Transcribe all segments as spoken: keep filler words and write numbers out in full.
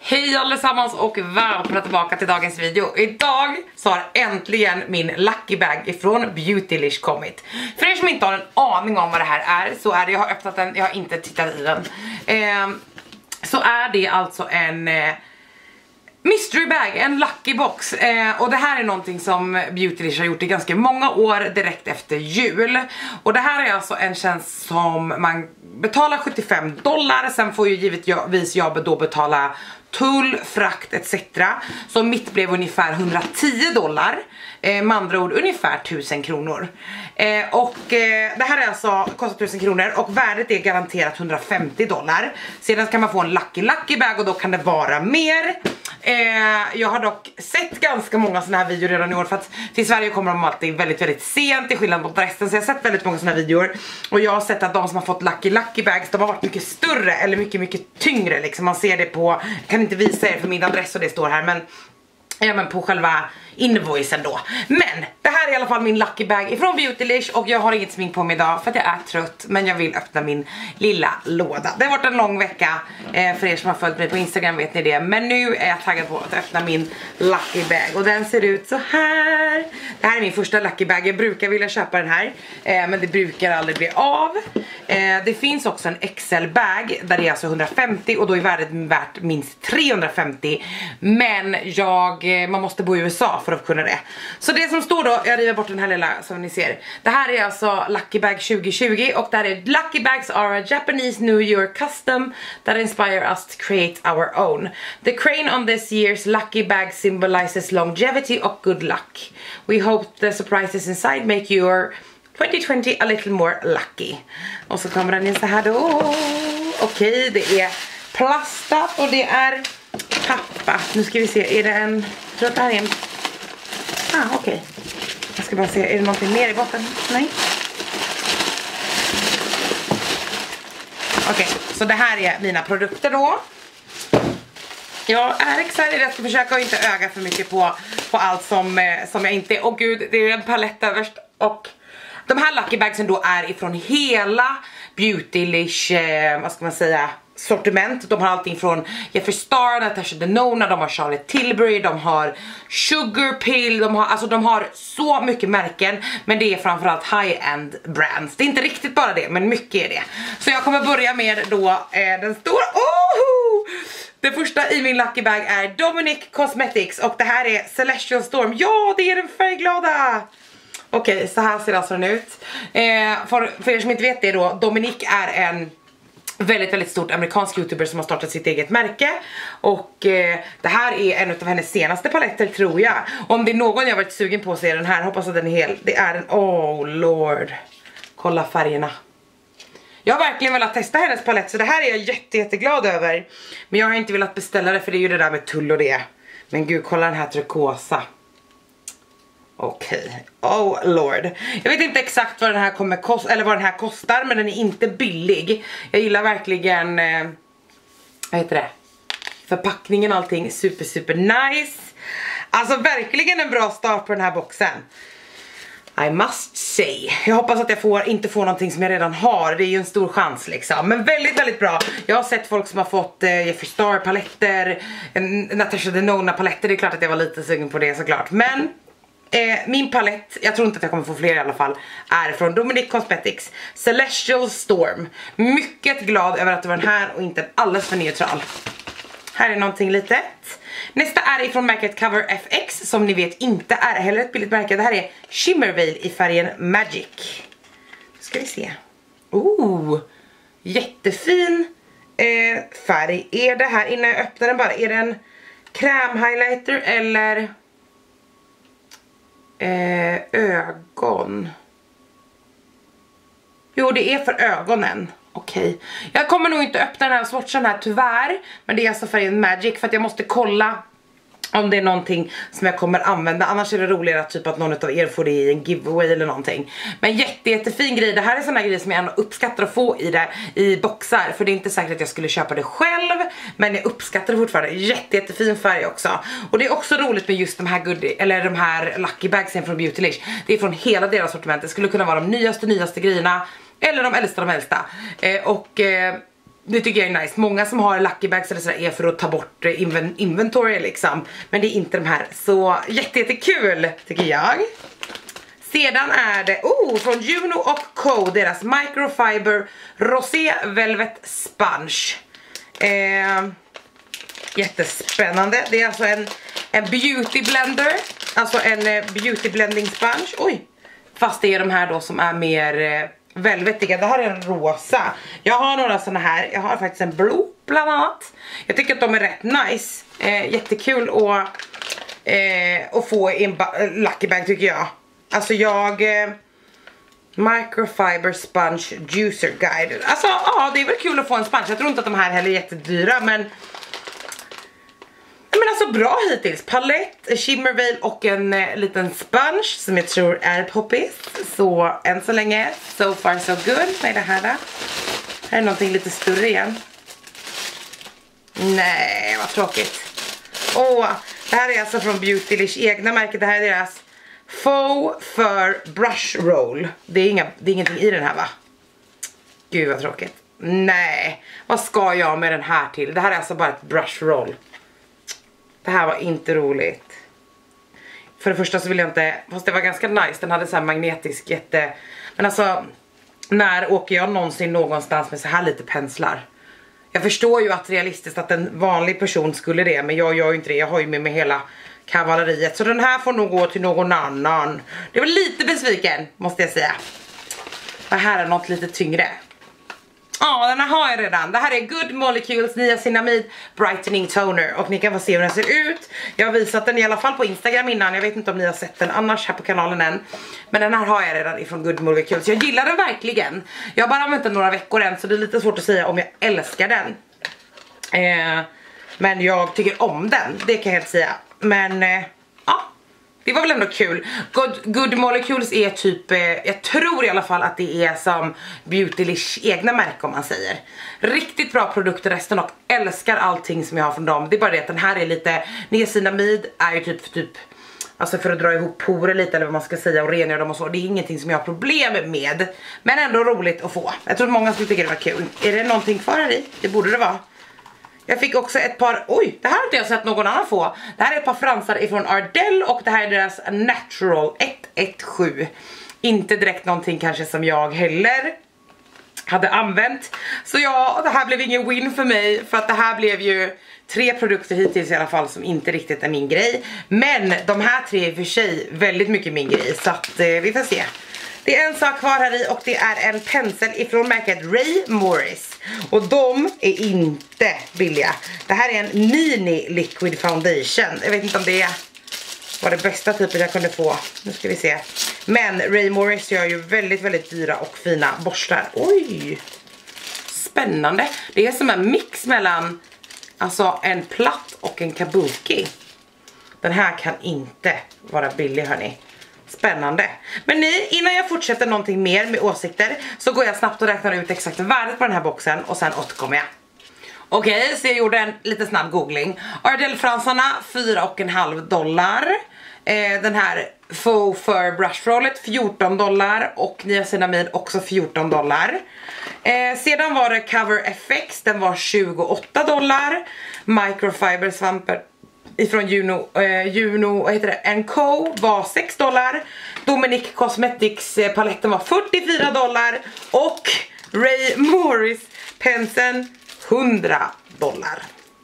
Hej allesammans och välkomna tillbaka till dagens video. Idag så har äntligen min Lucky Bag ifrån Beautylish kommit. För er som inte har en aning om vad det här är, så är det, jag har öppnat den, jag har inte tittat i den. eh, Så är det alltså en eh, mystery bag, en lucky box. eh, Och det här är någonting som Beautylish har gjort i ganska många år direkt efter jul. Och det här är alltså en tjänst som man betalar sjuttiofem dollar. Sen får ju givetvis jag då betala tull, frakt et cetera. Så mitt blev ungefär hundratio dollar. eh, Med andra ord ungefär tusen kronor. eh, Och eh, det här är alltså, kostar tusen kronor. Och värdet är garanterat hundrafemtio dollar. Sedan kan man få en lucky lucky bag och då kan det vara mer. Eh, jag har dock sett ganska många såna här videor redan i år, för att till Sverige kommer de alltid väldigt väldigt sent till skillnad mot resten. Så jag har sett väldigt många såna här videor. Och jag har sett att de som har fått lucky lucky bags, de har varit mycket större eller mycket mycket tyngre liksom. Man ser det på, jag kan inte visa er för min adress och det står här, men ja, men på själva invoicen då. Men det här är i alla fall min lucky bag ifrån Beautylish. Och jag har inget smink på mig idag för att jag är trött, men jag vill öppna min lilla låda. Det har varit en lång vecka, eh, för er som har följt mig på Instagram vet ni det. Men nu är jag taggad på att öppna min lucky bag. Och den ser ut så här. Det här är min första lucky bag. Jag brukar vilja köpa den här, eh, men det brukar aldrig bli av. eh, Det finns också en X L-bag där det är alltså hundrafemtio, och då är värdet värt minst trehundrafemtio. Men jag, eh, man måste bo i U S A för att kunna det. Så det som står då, jag river bort den här lilla som ni ser. Det här är alltså Lucky Bag tjugo tjugo, och där är Lucky Bags are a Japanese New Year custom that inspire us to create our own. The crane on this year's Lucky Bag symbolizes longevity och good luck. We hope the surprises inside make your twenty twenty a little more lucky. Och så kommer den in så här då. Okej, det är plastat och det är pappa. Nu ska vi se, är det en, jag tror att det här är en, ah okej, okay. Jag ska bara se, är det någonting mer i botten? Nej. Okej, okay, så det här är mina produkter då. Jag är excited, jag ska försöka att inte öga för mycket på, på allt som, eh, som jag inte, åh gud, det är en palett överst. Och de här lucky bagsen då är ifrån hela Beautylish, eh, vad ska man säga, sortiment. De har allting från Jeffree Star, Natasha Denona, de har Charlotte Tilbury, de har Sugar Pill, de har, alltså de har så mycket märken, men det är framförallt high-end brands. Det är inte riktigt bara det, men mycket är det. Så jag kommer börja med då eh, den stora, oh! Det första i min lucky bag är Dominic Cosmetics, och det här är Celestial Storm. Ja, det är den färgglada! Okej, okay, så här ser alltså den ut. eh, för, för er som inte vet det då, Dominic är en väldigt, väldigt stort amerikansk youtuber som har startat sitt eget märke. Och eh, det här är en av hennes senaste paletter, tror jag. Och om det är någon jag varit sugen på så är den här. Hoppas att den är hel. Det är en, oh lord. Kolla färgerna. Jag har verkligen velat testa hennes palett, så det här är jag jätte, jätteglad över. Men jag har inte velat beställa det, för det är ju det där med tull och det. Men gud, kolla den här turkosa. Okej, okay. Oh lord. Jag vet inte exakt vad den här kommer kosta, eller vad den här kostar, men den är inte billig. Jag gillar verkligen eh, vad heter det? Förpackningen och allting, super super nice. Alltså verkligen en bra start på den här boxen, I must say. Jag hoppas att jag får, inte får någonting som jag redan har. Det är ju en stor chans liksom. Men väldigt, väldigt bra. Jag har sett folk som har fått eh, Jeffree Star paletter, Natasha Denona paletter. Det är klart att jag var lite sugen på det såklart. Men Eh, min palett, jag tror inte att jag kommer få fler i alla fall, är från Dominic Cosmetics Celestial Storm. Mycket glad över att det var den här och inte alldeles för neutral. Här är någonting litet. Nästa är ifrån märket Cover F X, som ni vet inte är heller ett billigt märke. Det här är Shimmer Veil i färgen Magic. Nu ska vi se. Oh, jättefin eh, färg. Är det här, innan jag öppnar den bara, är det en kräm highlighter eller Eh, ögon? Jo, det är för ögonen. Okej, okay. Jag kommer nog inte öppna den här swatchen här tyvärr, men det är alltså färgen Magic, för att jag måste kolla om det är någonting som jag kommer använda. Annars är det roligare att typ att någon av er får det i en giveaway eller någonting. Men jätte, jättefin grej. Det här är såna grejer som jag ändå uppskattar att få i det, i boxar. För det är inte säkert att jag skulle köpa det själv, men jag uppskattar det fortfarande. Jätte, jättefin färg också. Och det är också roligt med just de här goodie, eller de här lucky bagsen från Beautylish. Det är från hela deras sortiment. Det skulle kunna vara de nyaste, nyaste grejerna, eller de äldsta, de äldsta. eh, Och eh, det tycker jag är nice. Många som har lucky bags eller sådär är för att ta bort inven inventory liksom. Men det är inte de här. Så jätte, jättekul tycker jag. Sedan är det, oh, från Juno och Co. Deras Microfiber Rosé Velvet Sponge. Eh, jättespännande. Det är alltså en, en beauty blender. Alltså en eh, beauty blending sponge. Oj. Fast det är de här då som är mer eh, velvetiga. Det här är en rosa. Jag har några såna här. Jag har faktiskt en blå bland annat. Jag tycker att de är rätt nice. Eh, jättekul att, eh, att få i en lucky bag tycker jag. Alltså jag... Eh, Microfiber Sponge Juicer Guide. Alltså ja, det är väl kul att få en sponge. Jag tror inte att de här heller är jättedyra, men... Men alltså bra hittills. Palett, shimmer veil och en eh, liten sponge som jag tror är poppis. Så än så länge, so far so good med det här. Då. Här är någonting lite större igen. Nej, vad tråkigt. Åh, det här är alltså från Beautylish egna märke. Det här är deras Faux för brush roll. Det är, inga, det är ingenting i den här va? Gud vad tråkigt. Nej, vad ska jag med den här till? Det här är alltså bara ett brush roll. Det här var inte roligt. För det första så vill jag inte... Fast det var ganska nice. Den hade så här magnetisk jätte... Men alltså... När åker jag någonsin någonstans med så här lite penslar? Jag förstår ju att realistiskt att en vanlig person skulle det. Men jag gör ju inte det. Jag har ju med mig hela kavalleriet. Så den här får nog gå till någon annan. Det var lite besviken måste jag säga. Det här är något lite tyngre. Ja, oh, den här har jag redan. Det här är Good Molecules Niacinamide Brightening Toner. Och ni kan få se hur den ser ut. Jag har visat den i alla fall på Instagram innan. Jag vet inte om ni har sett den annars här på kanalen än. Men den här har jag redan ifrån Good Molecules. Jag gillar den verkligen. Jag har bara använt den några veckor än. Så det är lite svårt att säga om jag älskar den. Eh, men jag tycker om den. Det kan jag helt säga. Men eh, ja. Det var väl ändå kul. Good, Good Molecules är typ, eh, jag tror i alla fall att det är som Beautylish egna märke om man säger. Riktigt bra produkter resten och älskar allting som jag har från dem. Det är bara det att den här är lite, niacinamid är ju typ, typ alltså för att dra ihop porer lite eller vad man ska säga och rengöra dem och så. Det är ingenting som jag har problem med. Men ändå roligt att få. Jag tror att många skulle tycka det var kul. Är det någonting kvar här i? Det borde det vara. Jag fick också ett par, oj, det här har inte jag sett någon annan få. Det här är ett par fransar ifrån Ardell och det här är deras Natural ett ett sju. Inte direkt någonting kanske som jag heller hade använt. Så ja, det här blev ingen win för mig för att det här blev ju tre produkter hittills i alla fall som inte riktigt är min grej. Men de här tre är för sig väldigt mycket min grej så att eh, vi får se. Det är en sak kvar här i och det är en pensel ifrån märket Ray Morris. Och de är inte billiga. Det här är en Mini Liquid Foundation. Jag vet inte om det var det bästa typen jag kunde få. Nu ska vi se. Men Ray Morris gör ju väldigt, väldigt dyra och fina borstar. Oj! Spännande. Det är som en mix mellan alltså en platt och en kabuki. Den här kan inte vara billig hörni. Spännande. Men ni, innan jag fortsätter någonting mer med åsikter så går jag snabbt och räknar ut exakt värdet på den här boxen och sen återkommer jag. Okej, okay, så jag gjorde en lite snabb googling. Ardell-fransarna fyra och en halv dollar. Eh, den här Faux Fur Brush Rollet fjorton dollar och niacinamid också fjorton dollar. Eh, sedan var det Cover F X, den var tjugoåtta dollar. Microfiber svamper ifrån Juno, eh, Juno vad heter det, and Co var sex dollar. Dominic Cosmetics eh, paletten var fyrtiofyra dollar. Och Ray Morris penseln hundra dollar.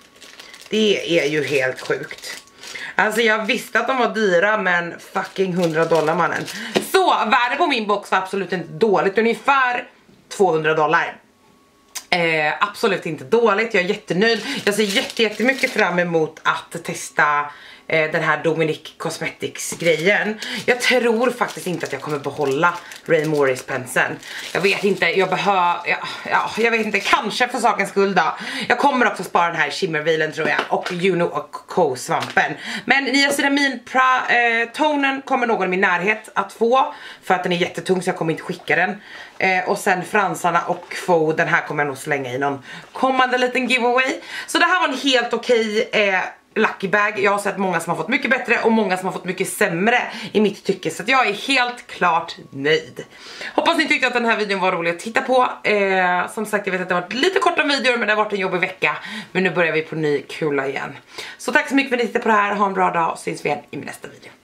Det är ju helt sjukt. Alltså jag visste att de var dyra men fucking hundra dollar mannen. Så värdet på min box var absolut inte dåligt. Ungefär tvåhundra dollar. Eh, absolut inte dåligt, jag är jättenöjd. Jag ser jätte, jättemycket fram emot att testa eh, den här Dominic Cosmetics grejen. Jag tror faktiskt inte att jag kommer behålla Ray Morris penseln. Jag vet inte, jag behöver, ja, ja, jag vet inte, kanske för sakens skull då. Jag kommer också spara den här shimmerveilen tror jag och Juno och Co svampen. Men niacinamid eh, tonen kommer någon i min närhet att få för att den är jättetung så jag kommer inte skicka den. Eh, och sen fransarna och Faux, den här kommer jag nog slänga i någon kommande liten giveaway. Så det här var en helt okej eh, Lucky Bag. Jag har sett många som har fått mycket bättre och många som har fått mycket sämre i mitt tycke, så att jag är helt klart nöjd. Hoppas ni tyckte att den här videon var rolig att titta på. eh, Som sagt, jag vet att det har varit lite korta videor, men det har varit en jobbig vecka. Men nu börjar vi på ny kula igen. Så tack så mycket för att ni tittade på det här. Ha en bra dag och syns vi igen i min nästa video.